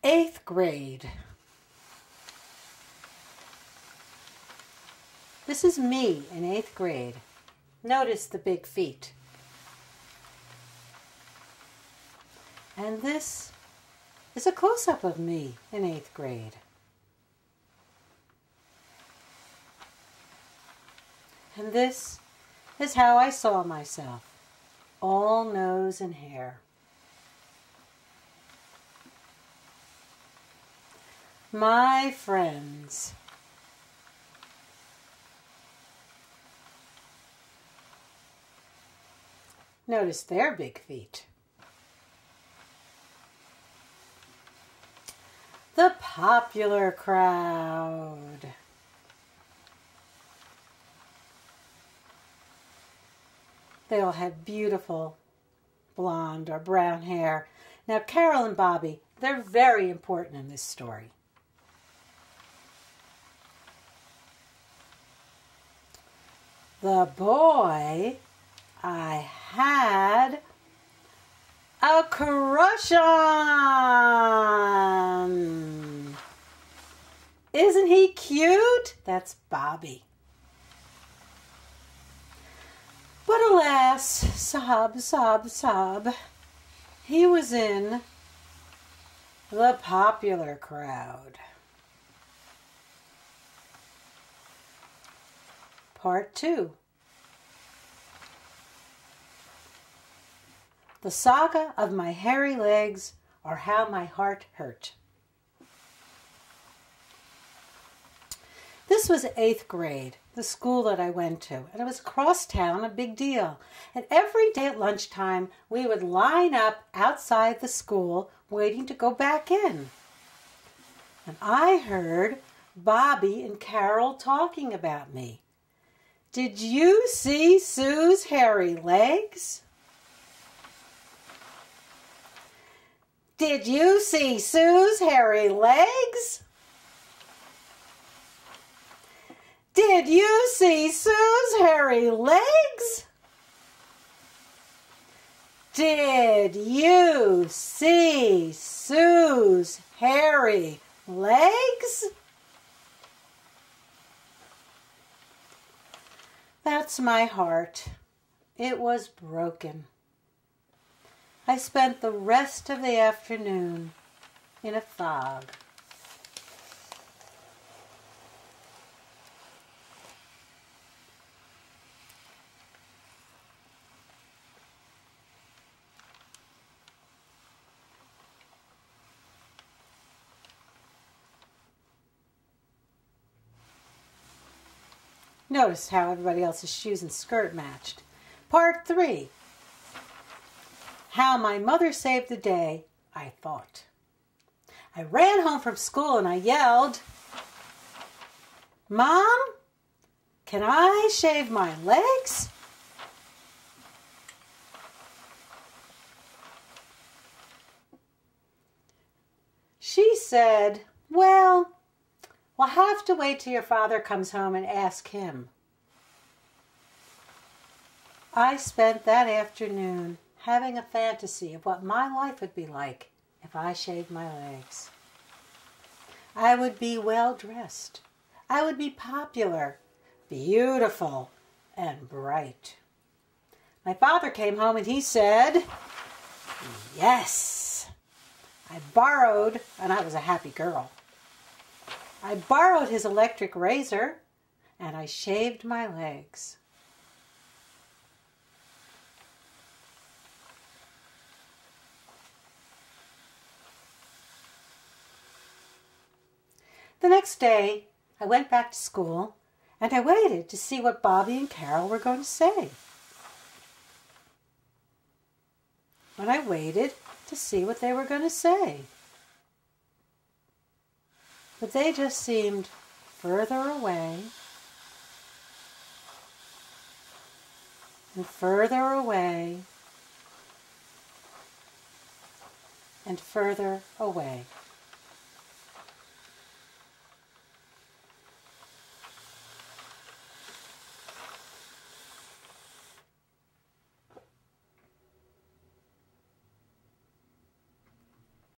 8th grade. This is me in 8th grade. Notice the big feet. And this is a close-up of me in 8th grade. And this is how I saw myself, all nose and hair. My friends. Notice their big feet. The popular crowd. They all had beautiful blonde or brown hair. Now, Carol and Bobby, they're very important in this story. The boy I had a crush on. Isn't he cute? That's Bobby. But alas, sob, sob, sob, he was in the popular crowd. Part 2. The saga of my hairy legs, or how my heart hurt. This was 8th grade, the school that I went to, and it was across town, a big deal. And every day at lunchtime, we would line up outside the school waiting to go back in. And I heard Bobby and Carol talking about me. Did you see Sue's hairy legs? Did you see Sue's hairy legs? Did you see Sue's hairy legs? Did you see Sue's hairy legs? That's my heart. It was broken. I spent the rest of the afternoon in a fog. Notice how everybody else's shoes and skirt matched. Part 3. How my mother saved the day, I thought. I ran home from school and I yelled, "Mom, can I shave my legs?" She said, "Well, we'll have to wait till your father comes home and ask him." I spent that afternoon having a fantasy of what my life would be like if I shaved my legs. I would be well dressed. I would be popular, beautiful, and bright. My father came home and he said, "Yes." I borrowed, and I was a happy girl. I borrowed his electric razor and I shaved my legs. The next day, I went back to school and I waited to see what Bobby and Carol were going to say. And I waited to see what they were going to say. But they just seemed further away and further away and further away.